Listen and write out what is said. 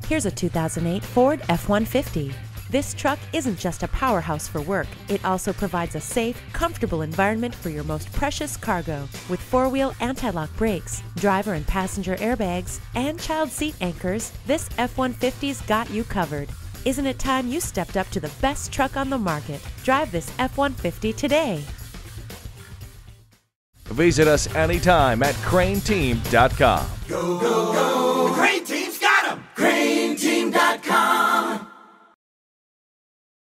Here's a 2008 Ford F-150. This truck isn't just a powerhouse for work, it also provides a safe, comfortable environment for your most precious cargo. With four-wheel anti-lock brakes, driver and passenger airbags, and child seat anchors, this F-150's got you covered. Isn't it time you stepped up to the best truck on the market? Drive this F-150 today. Visit us anytime at crainteam.com. Go, go, go.